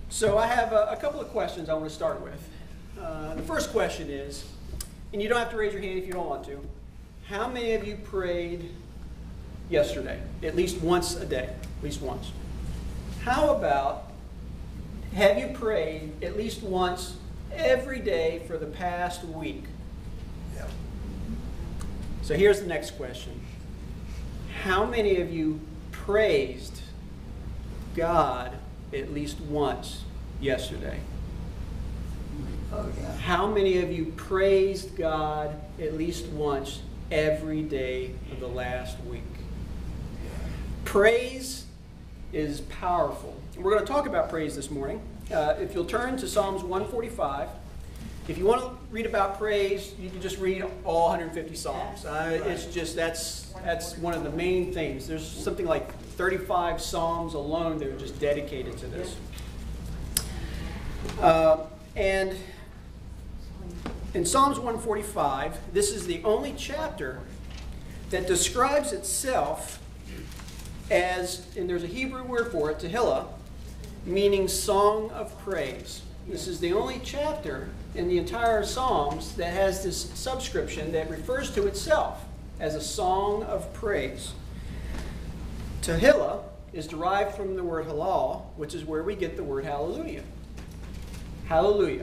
So I have a couple of questions I want to start with. The first question is, and you don't have to raise your hand if you don't want to, how many of you prayed yesterday? At least once a day, at least once. How about, have you prayed at least once every day for the past week? Yeah. So here's the next question. How many of you praised God at least once yesterday? Oh, yeah. How many of you praised God at least once every day of the last week? Praise is powerful. We're going to talk about praise this morning. If you'll turn to Psalms 145, if you want to read about praise, you can just read all 150 Psalms. It's just, that's one of the main things. There's something like 35 Psalms alone that are just dedicated to this. And in Psalms 145, this is the only chapter that describes itself as, and there's a Hebrew word for it, Tehillah, meaning song of praise. This is the only chapter in the entire Psalms that has this subscription that refers to itself as a song of praise. Tehillah is derived from the word halal, which is where we get the word hallelujah. Hallelujah.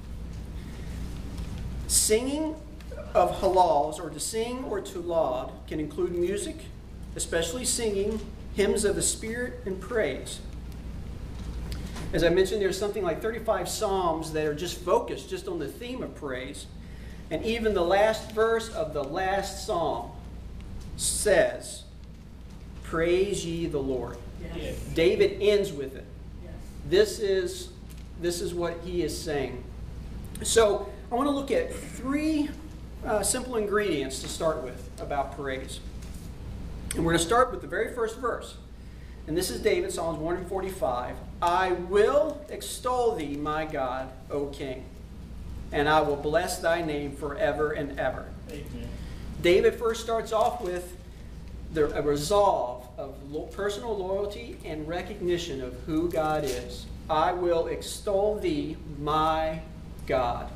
Singing of halals, or to sing or to laud, can include music, especially singing hymns of the Spirit and praise. As I mentioned, there's something like 35 Psalms that are just focused just on the theme of praise. And even the last verse of the last Psalm says, "Praise ye the Lord." Yes. David ends with it. Yes. This is what he is saying. So I want to look at three simple ingredients to start with about praise. And we're going to start with the very first verse. And this is David, Psalms 145. "I will extol thee, my God, O King, and I will bless thy name forever and ever." Amen. David first starts off with a resolve of personal loyalty and recognition of who God is. "I will extol thee, my God."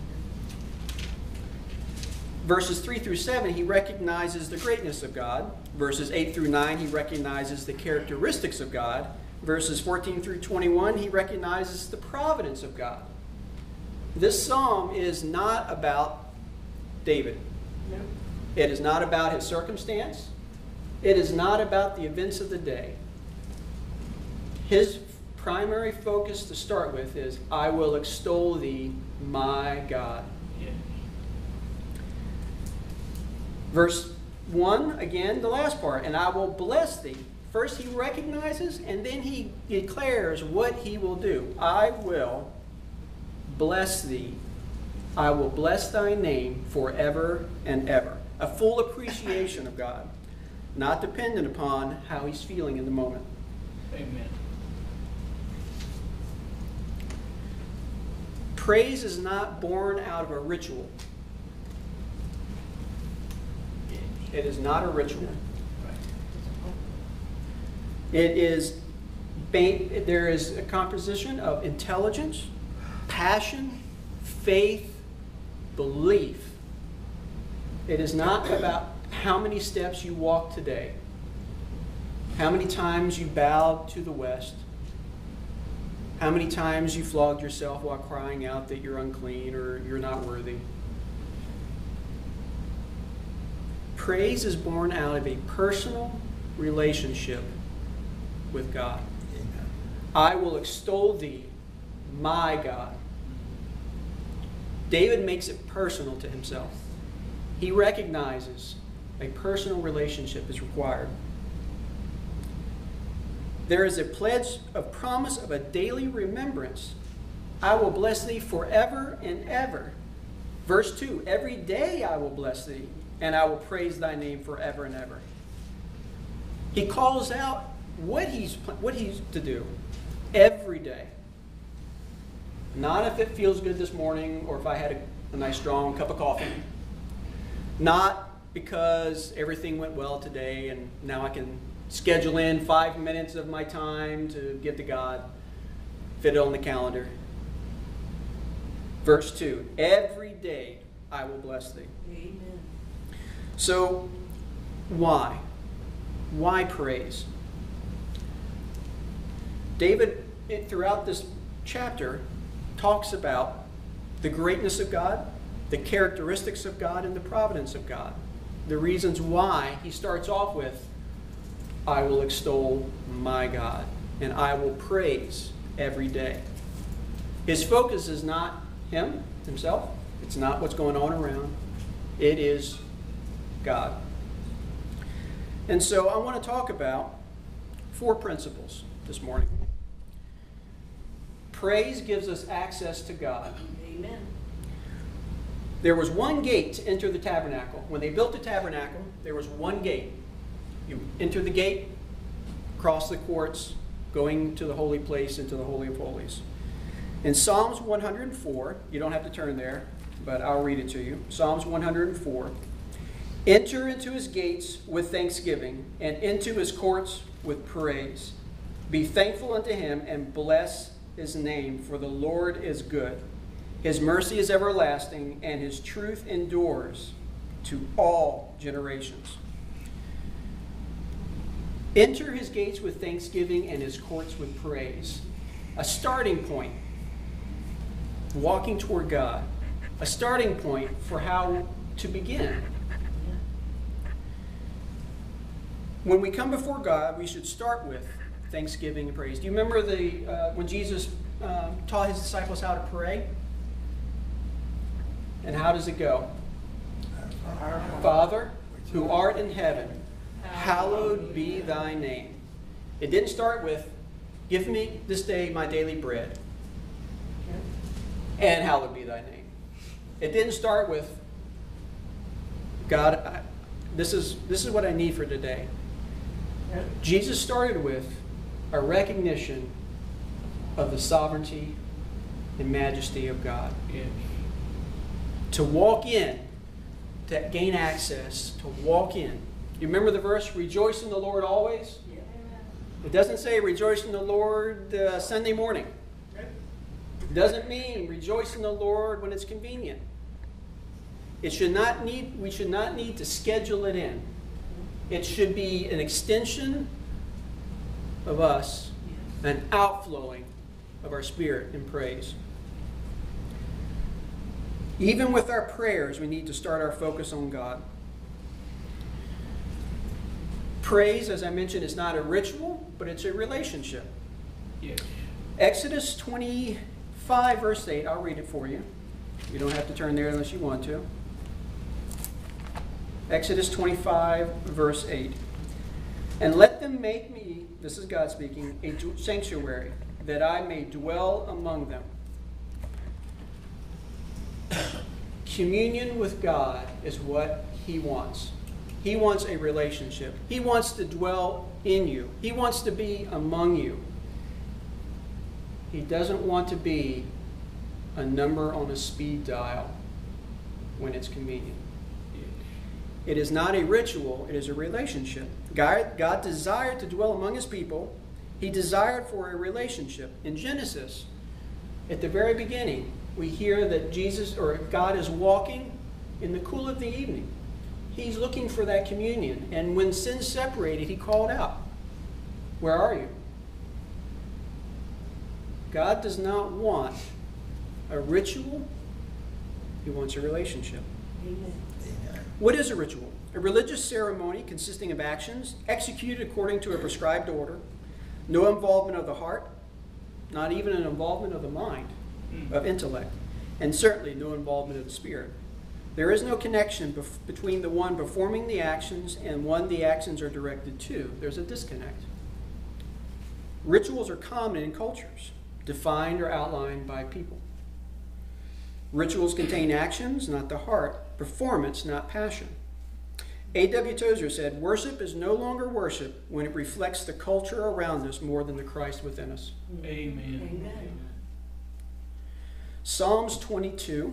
Verses 3 through 7, he recognizes the greatness of God. Verses 8 through 9, he recognizes the characteristics of God. Verses 14 through 21, he recognizes the providence of God. This psalm is not about David. No. It is not about his circumstance. It is not about the events of the day. His primary focus to start with is, "I will extol thee, my God." Yes. Verse 1, again, the last part, "And I will bless thee." First he recognizes, and then he declares what he will do. "I will bless thee. I will bless thy name forever and ever." A full appreciation of God, not dependent upon how he's feeling in the moment. Amen. Praise is not born out of a ritual. It is not a ritual. It is, there is a composition of intelligence, passion, faith, belief. It is not about how many steps you walked today, how many times you bowed to the west, how many times you flogged yourself while crying out that you're unclean or you're not worthy. Praise is born out of a personal relationship with God. Amen. "I will extol thee, my God." David makes it personal to himself. He recognizes a personal relationship is required. There is a pledge of promise of a daily remembrance. "I will bless thee forever and ever." Verse 2, "Every day I will bless thee, and I will praise thy name forever and ever." He calls out what he's to do every day. Not if it feels good this morning or if I had a nice strong cup of coffee. Not because everything went well today and now I can schedule in 5 minutes of my time to give to God. Fit it on the calendar. Verse 2, every day I will bless thee. Amen. So, why? Why praise? David, throughout this chapter, talks about the greatness of God, the characteristics of God, and the providence of God. The reasons why he starts off with, I will extol my God, and I will praise every day. His focus is not himself. It's not what's going on around. It is God. And so I want to talk about 4 principles this morning. Praise gives us access to God. Amen. There was one gate to enter the tabernacle. When they built the tabernacle, there was one gate. You enter the gate, cross the courts, going to the holy place, into the Holy of Holies. In Psalms 104, you don't have to turn there, but I'll read it to you. Psalms 104. Enter into his gates with thanksgiving, and into his courts with praise. Be thankful unto him, and bless his name, for the Lord is good. His mercy is everlasting, and his truth endures to all generations. Enter his gates with thanksgiving and his courts with praise. A starting point, walking toward God. A starting point for how to begin. When we come before God, we should start with thanksgiving and praise. Do you remember when Jesus taught his disciples how to pray? And how does it go? Our Father, who art in heaven, hallowed be thy name. It didn't start with, give me this day my daily bread, and hallowed be thy name. It didn't start with, God, this is what I need for today. Jesus started with a recognition of the sovereignty and majesty of God. Yes. To walk in, to gain access, to walk in. You remember the verse, rejoice in the Lord always? Yeah. It doesn't say rejoice in the Lord Sunday morning. It doesn't mean rejoice in the Lord when it's convenient. We should not need to schedule it in. It should be an extension of us, an outflowing of our spirit in praise. Even with our prayers, we need to start our focus on God. Praise, as I mentioned, is not a ritual, but it's a relationship. Yes. Exodus 25, verse 8, I'll read it for you. You don't have to turn there unless you want to. Exodus 25, verse 8. And let them make me, this is God speaking, a sanctuary, that I may dwell among them. Communion with God is what He wants. He wants a relationship. He wants to dwell in you. He wants to be among you. He doesn't want to be a number on a speed dial when it's convenient. It is not a ritual, it is a relationship. God desired to dwell among His people. He desired for a relationship. In Genesis, at the very beginning, we hear that God is walking in the cool of the evening. He's looking for that communion. And when sin separated, He called out, "Where are you?" God does not want a ritual. He wants a relationship. Amen. What is a ritual? A religious ceremony consisting of actions executed according to a prescribed order, no involvement of the heart, not even an involvement of the mind, of intellect, and certainly no involvement of the spirit. There is no connection between the one performing the actions and one the actions are directed to. There's a disconnect. Rituals are common in cultures, defined or outlined by people. Rituals contain actions, not the heart, performance, not passion. A.W. Tozer said, worship is no longer worship when it reflects the culture around us more than the Christ within us. Amen. Amen. Psalms 22.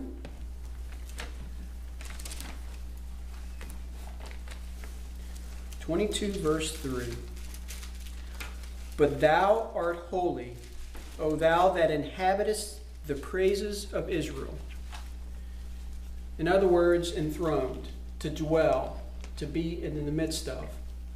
Verse 3. But thou art holy, O thou that inhabitest the praises of Israel. In other words, enthroned, to dwell, to be in the midst of.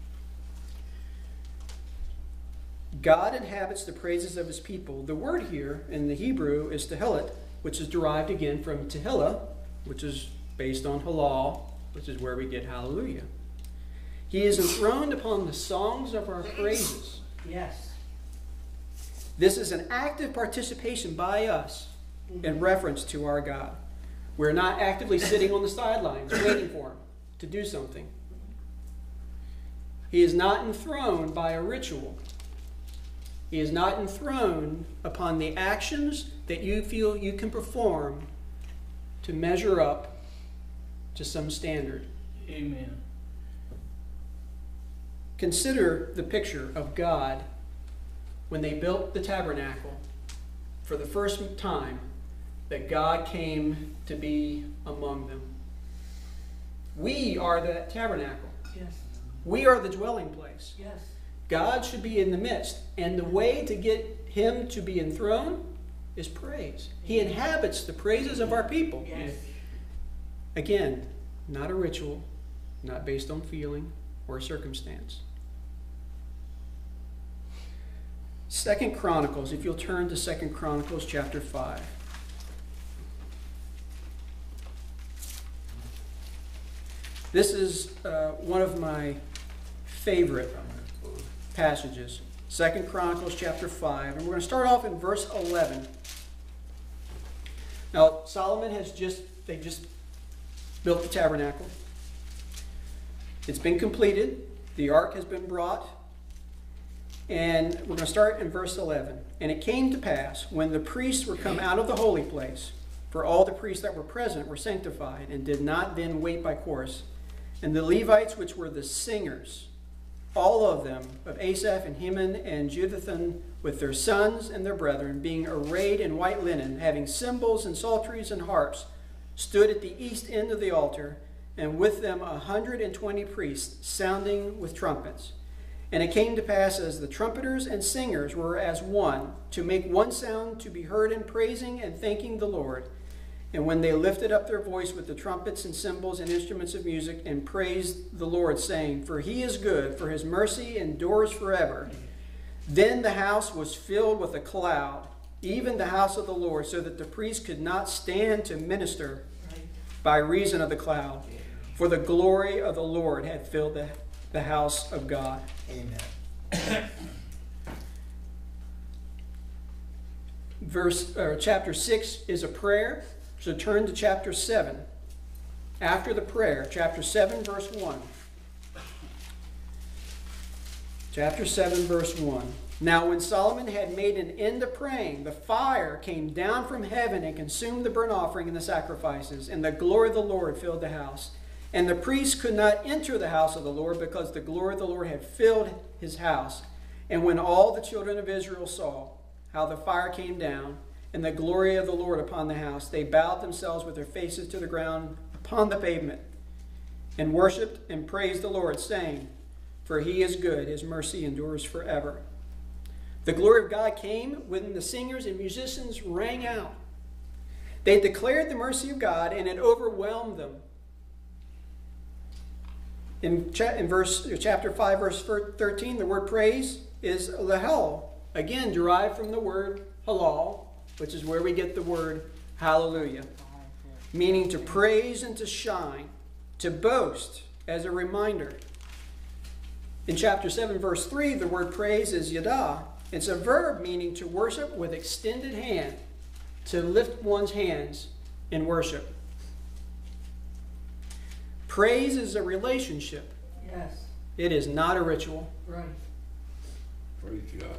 God inhabits the praises of his people. The word here in the Hebrew is tehillit, which is derived again from tehillah, which is based on halal, which is where we get hallelujah. He is enthroned upon the songs of our praises. Yes. This is an active participation by us in reference to our God. We're not actively sitting on the sidelines waiting for him to do something. He is not enthroned by a ritual. He is not enthroned upon the actions that you feel you can perform to measure up to some standard. Amen. Consider the picture of God when they built the tabernacle for the first time, that God came to be among them. We are that tabernacle. Yes. We are the dwelling place. Yes. God should be in the midst. And the way to get him to be enthroned is praise. He inhabits the praises of our people. Yes. Again, not a ritual, not based on feeling or circumstance. 2 Chronicles, if you'll turn to 2 Chronicles chapter 5. This is one of my favorite passages. 2 Chronicles chapter 5. And we're going to start off in verse 11. Now, Solomon they just built the tabernacle. It's been completed. The ark has been brought. And we're going to start in verse 11. And it came to pass, when the priests were come out of the holy place, for all the priests that were present were sanctified, and did not then wait by course, and the Levites, which were the singers, all of them, of Asaph and Heman and Jeduthun, with their sons and their brethren, being arrayed in white linen, having cymbals and psalteries and harps, stood at the east end of the altar, and with them 120 priests, sounding with trumpets. And it came to pass, as the trumpeters and singers were as one, to make one sound to be heard in praising and thanking the Lord. And when they lifted up their voice with the trumpets and cymbals and instruments of music, and praised the Lord, saying, For he is good, for his mercy endures forever. Then the house was filled with a cloud, even the house of the Lord, so that the priests could not stand to minister by reason of the cloud. For the glory of the Lord had filled the house of God. Amen. Chapter 6 is a prayer. So turn to chapter 7. After the prayer, chapter 7, verse 1. Chapter 7, verse 1. Now when Solomon had made an end of praying, the fire came down from heaven and consumed the burnt offering and the sacrifices, and the glory of the Lord filled the house. And the priests could not enter the house of the Lord, because the glory of the Lord had filled his house. And when all the children of Israel saw how the fire came down, and the glory of the Lord upon the house, they bowed themselves with their faces to the ground upon the pavement, and worshipped and praised the Lord, saying, For he is good, his mercy endures forever. The glory of God came when the singers and musicians rang out. They declared the mercy of God, and it overwhelmed them. In chapter 5, verse 13, the word praise is lahel, again derived from the word halal, which is where we get the word hallelujah, meaning to praise and to shine, to boast, as a reminder. In chapter 7, verse 3, the word praise is yada. It's a verb meaning to worship with extended hand, to lift one's hands in worship. Praise is a relationship. Yes. It is not a ritual. Right. Praise God.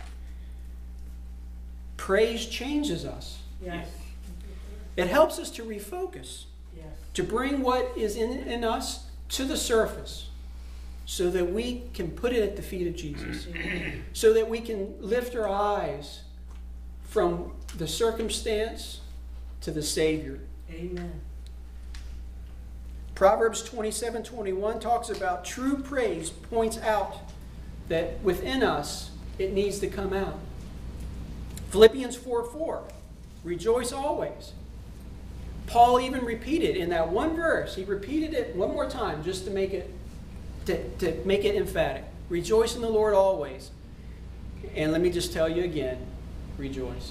Praise changes us. Yes. It helps us to refocus, Yes. to bring what is in us to the surface, so that we can put it at the feet of Jesus, so that we can lift our eyes from the circumstance to the Savior. Amen. Proverbs 27:21 talks about true praise, points out that within us it needs to come out. Philippians 4:4, rejoice always. Paul even repeated in that one verse, he repeated it one more time just to make it emphatic. Rejoice in the Lord always. And let me just tell you again, rejoice.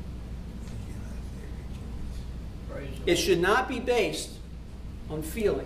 Praise the It should not be based on feeling.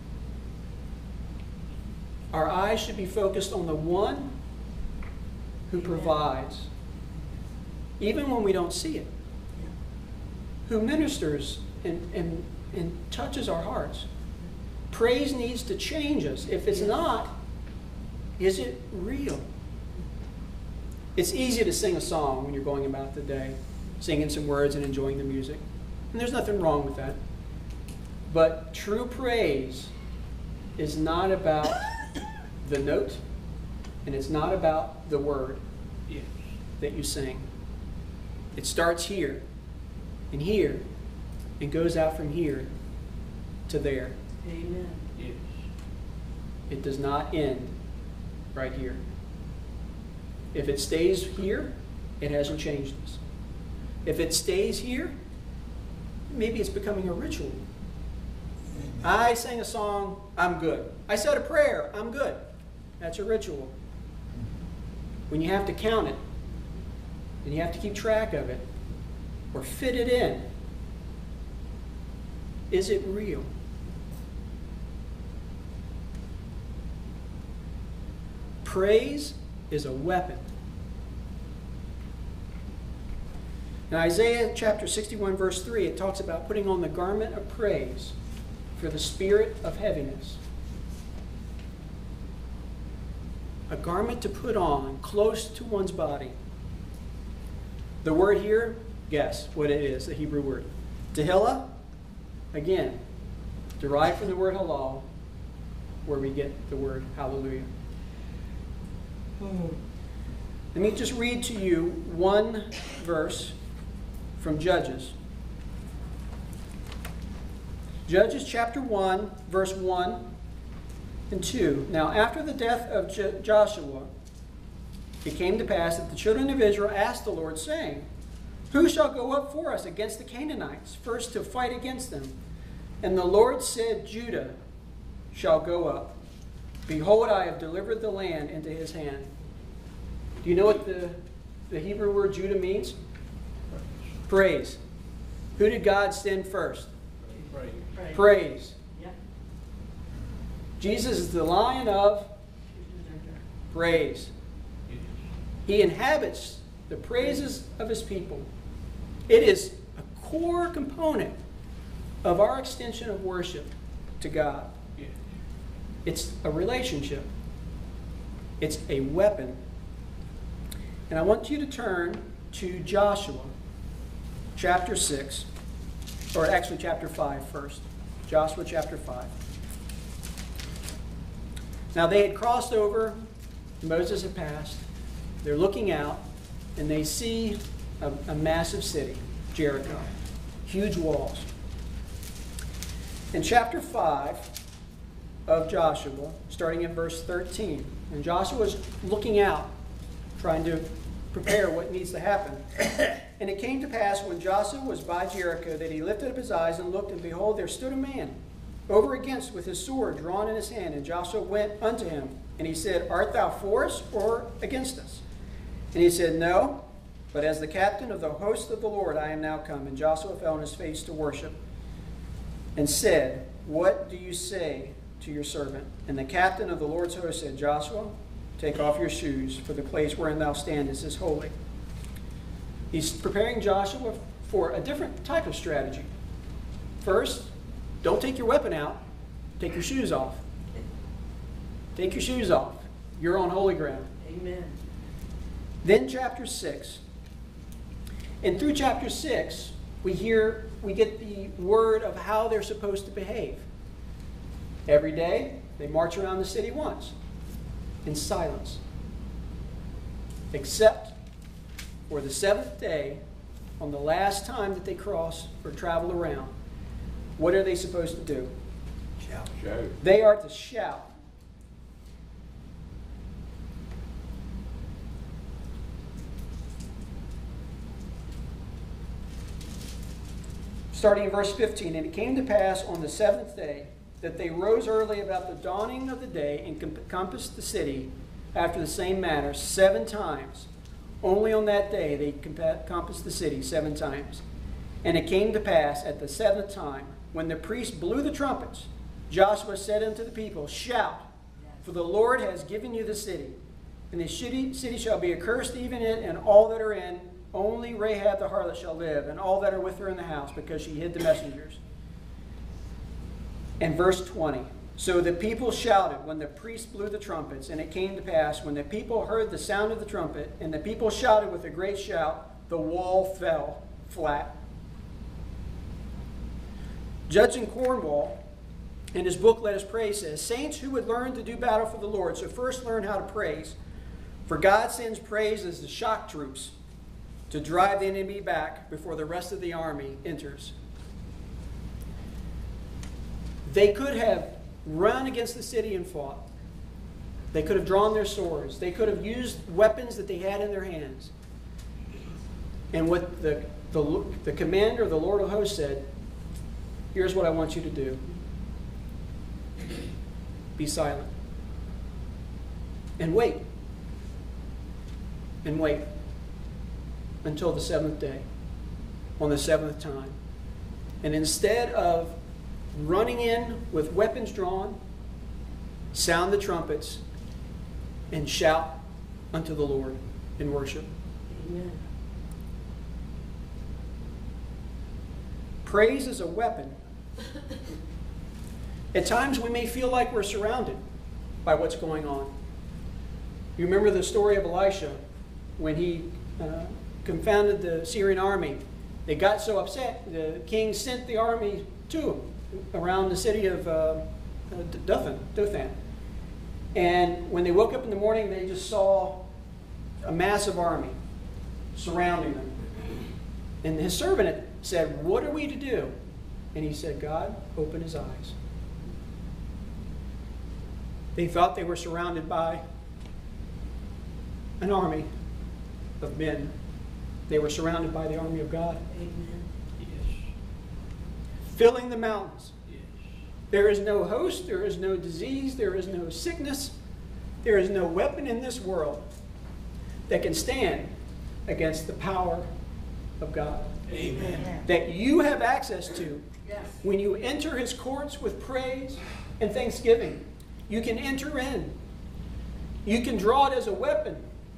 Our eyes should be focused on the one who provides, even when we don't see it, who ministers and touches our hearts. Praise needs to change us. If it's not, is it real? It's easy to sing a song when you're going about the day, singing some words and enjoying the music. And there's nothing wrong with that. But true praise is not about the note, and it's not about the word Yes. that you sing. It starts here, and goes out from here to there. Amen. Yes. It does not end right here. If it stays here, it hasn't changed us. If it stays here, maybe it's becoming a ritual. I sang a song, I'm good. I said a prayer, I'm good. That's a ritual. When you have to count it, and you have to keep track of it, or fit it in, is it real? Praise is a weapon. In Isaiah chapter 61, verse 3, it talks about putting on the garment of praise for the spirit of heaviness. A garment to put on close to one's body. The word here, guess what it is, the Hebrew word. Tehillah, again, derived from the word halal, where we get the word hallelujah. Let me just read to you one verse from Judges. Judges chapter 1, verse 1 and 2. Now, after the death of Joshua, it came to pass that the children of Israel asked the Lord, saying, who shall go up for us against the Canaanites, first to fight against them? And the Lord said, Judah shall go up. Behold, I have delivered the land into his hand. Do you know what the Hebrew word Judah means? Praise. Who did God send first? Praise. Praise. Yep. Jesus is the Lion of praise. Yes. He inhabits the praises of his people. It is a core component of our extension of worship to God. Yes. It's a relationship. It's a weapon. And I want you to turn to Joshua chapter 6, or actually chapter 5 first. Joshua chapter 5. Now they had crossed over, Moses had passed. They're looking out, and they see a massive city, Jericho. Huge walls. In chapter 5 of Joshua, starting at verse 13, and Joshua's looking out, trying to prepare what needs to happen. And it came to pass when Joshua was by Jericho that he lifted up his eyes and looked, and behold, there stood a man over against with his sword drawn in his hand. And Joshua went unto him, and he said, art thou for us or against us? And he said, no, but as the captain of the host of the Lord I am now come. And Joshua fell on his face to worship, and said, what do you say to your servant? And the captain of the Lord's host said, Joshua, take off your shoes, for the place wherein thou standest is holy. He's preparing Joshua for a different type of strategy. First, don't take your weapon out. Take your shoes off. Take your shoes off. You're on holy ground. Amen. Then chapter 6. And through chapter 6, we get the word of how they're supposed to behave. Every day, they march around the city once in silence, except for the seventh day, on the last time that they cross or travel around. What are they supposed to do? Shout. They are to shout. starting in verse 15. And it came to pass on the seventh day that they rose early about the dawning of the day and compassed the city after the same manner 7 times. Only on that day they compassed the city 7 times. And it came to pass at the 7th time, when the priest blew the trumpets, Joshua said unto the people, Shout, for the Lord has given you the city. And the city shall be accursed, even it and all that are in. Only Rahab the harlot shall live, and all that are with her in the house, because she hid the messengers. And verse 20. So the people shouted when the priest blew the trumpets, and it came to pass, when the people heard the sound of the trumpet, and the people shouted with a great shout, the wall fell flat. Judson Cornwall, in his book Let Us Pray, says, Saints who would learn to do battle for the Lord, so first learn how to praise. For God sends praise as the shock troops to drive the enemy back before the rest of the army enters. They could have run against the city and fought. They could have drawn their swords. They could have used weapons that they had in their hands. And what the commander, the Lord of hosts, said, here's what I want you to do. Be silent. And wait. And wait until the 7th day, on the 7th time. And instead of running in with weapons drawn, sound the trumpets and shout unto the Lord in worship. Amen. Praise is a weapon. At times we may feel like we're surrounded by what's going on. You remember the story of Elisha when he confounded the Syrian army. They got so upset, the king sent the army to him around the city of Dothan. And when they woke up in the morning, they just saw a massive army surrounding them. And his servant said, what are we to do? And he said, God, open his eyes. They thought they were surrounded by an army of men. They were surrounded by the army of God. Amen. Yes. Filling the mountains. Yes. There is no host, there is no disease, there is no sickness, there is no weapon in this world that can stand against the power of God. Amen. That you have access to Yes. when you enter his courts with praise and thanksgiving. You can enter in. You can draw it as a weapon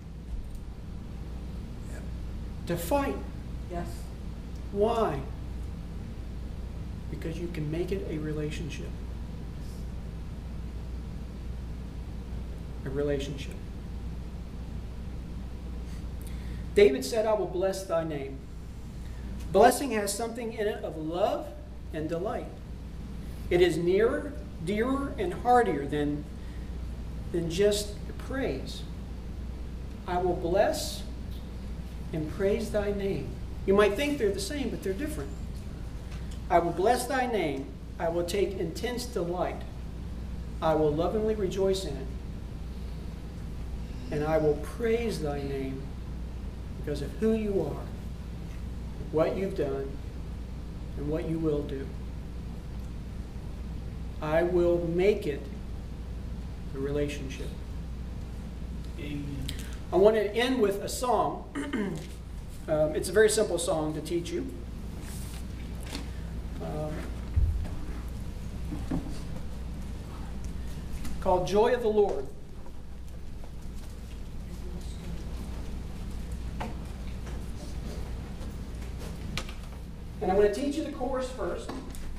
to fight. Yes. Why? Because you can make it a relationship. A relationship. David said, I will bless thy name. Blessing has something in it of love and delight. It is nearer, dearer, and heartier than just praise. I will bless and praise thy name. You might think they're the same, but they're different. I will bless thy name. I will take intense delight. I will lovingly rejoice in it. And I will praise thy name because of who you are, what you've done, and what you will do. I will make it a relationship. Amen. I want to end with a song. It's a very simple song to teach you. Called Joy of the Lord. And I'm going to teach you the chorus first.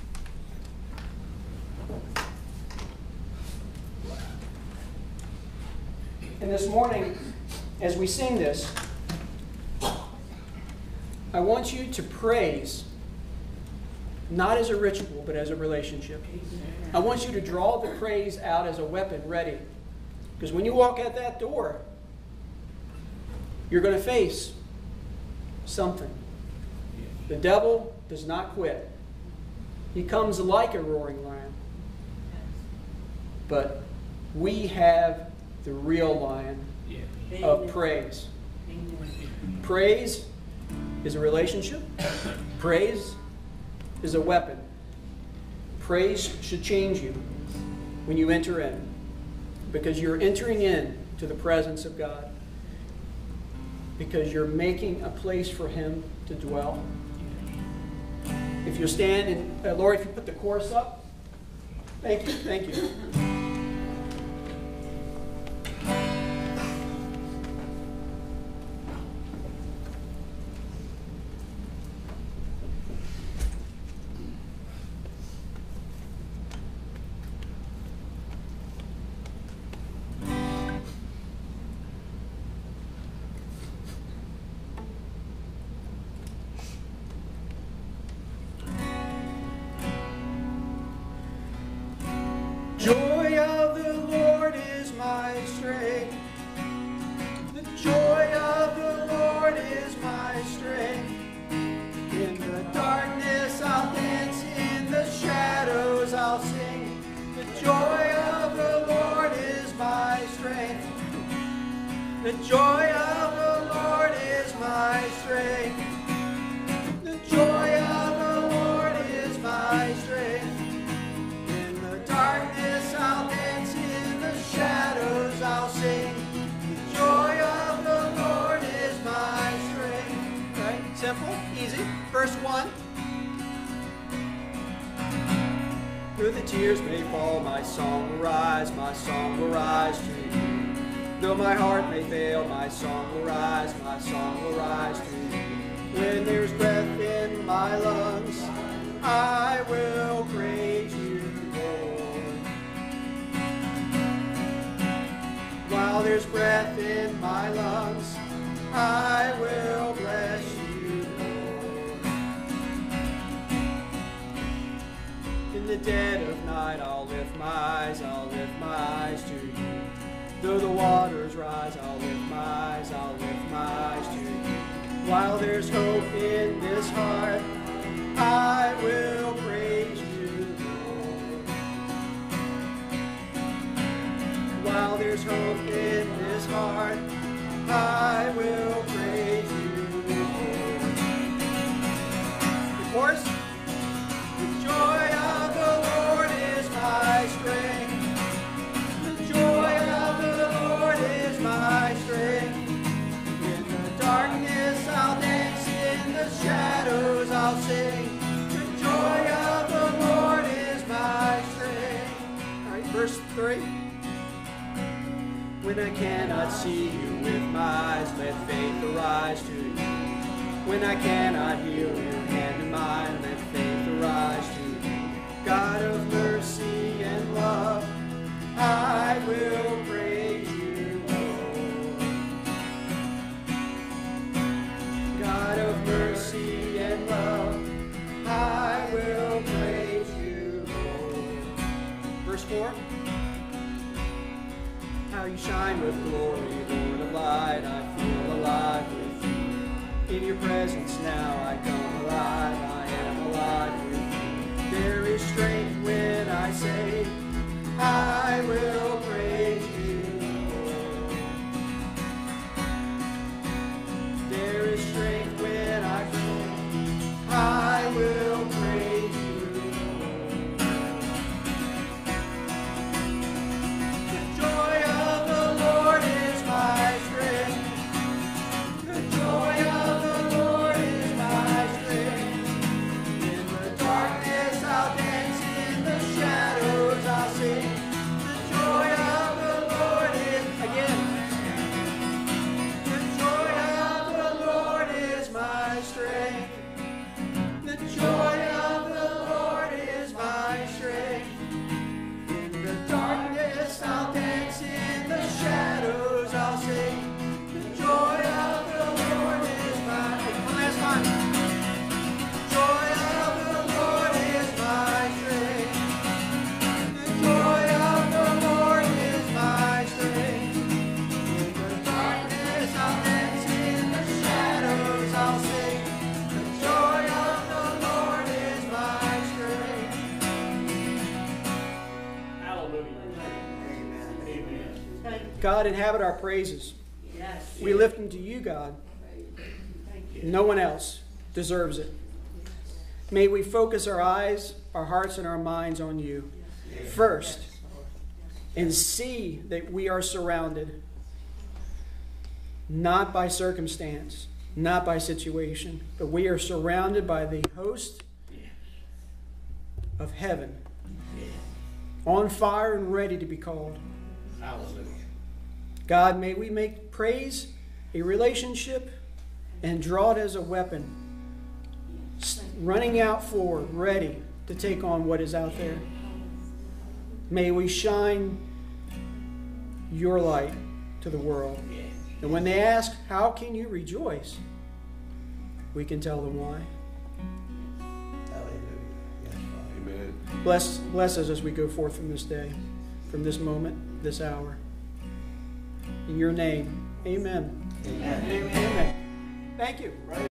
And this morning, as we sing this, I want you to praise, not as a ritual, but as a relationship. I want you to draw the praise out as a weapon ready. Because when you walk out that door, you're going to face something. The devil does not quit. He comes like a roaring lion. But we have the real lion Yes. of praise. Praise is a relationship. Praise is a weapon. Praise should change you when you enter in, because you're entering in to the presence of God, because you're making a place for Him to dwell. If you'll stand and, Lord, if you put the chorus up. Thank you, thank you. Joy of the Lord is my strength. The joy of the Lord is my strength. In the darkness I'll dance, in the shadows I'll sing. The joy of the Lord is my strength. The joy of the Lord is my strength. The joy of the Lord is my strength. Darkness I'll dance, in the shadows I'll sing. The joy of the Lord is my strength. Right? Simple, easy. Verse 1. Though the tears may fall, my song will rise to you. Though my heart may fail, my song will rise to you. When there's breath in my lungs, I will praise you. While there's breath in my lungs, I will bless you, Lord. In the dead of night, I'll lift my eyes to you. Though the waters rise, I'll lift my eyes to you. While there's hope in this heart, I will praise you, Lord. While there's hope in this heart, I will praise you, Lord. The chorus. The joy of the Lord is my strength. The joy of the Lord is my strength. In the darkness I'll dance, in the shadows I'll sing. The joy of the Lord is my strength. All right, verse 3. When I cannot see you with my eyes, let faith arise to you. When I cannot heal you hand in mine, let faith arise to you. God of mercy and love, I will praise you, Lord. God of mercy and love, I will praise you, Lord. Verse 4. How you shine with glory, Lord of light, I feel alive with you. In your presence now I come alive, I am alive with you. There is strength when I say, I will praise you, Lord. There is strength when I say, I will praise you, Lord. The joy of the Lord is my strength. The joy of the Lord is my strength. In the darkness I'll dance, in the shadows I'll sing. The joy of the Lord is, again. The joy of the Lord is my strength. The joy of the Lord is my strength. In the darkness I'll dance, in the shadows I'll sing. The joy of the Lord is my, one last time. The joy of the Lord is my strength. The joy of the Lord is my strength. In the darkness I'll dance, in the shadows I'll sing. The joy of the Lord is my strength. Hallelujah. Amen. God, inhabit our praises. Yes. We lift them to you, God. Thank you. No one else deserves it. May we focus our eyes, our hearts, and our minds on you first, and see that we are surrounded not by circumstance, not by situation, but we are surrounded by the host of heaven, on fire and ready to be called. Hallelujah. God, may we make praise a relationship and draw it as a weapon, running out forward, ready to take on what is out there. May we shine your light to the world. And when they ask, how can you rejoice? We can tell them why. Amen. Bless us as we go forth from this day, from this moment, this hour. In your name, amen. Amen. Amen. Thank you.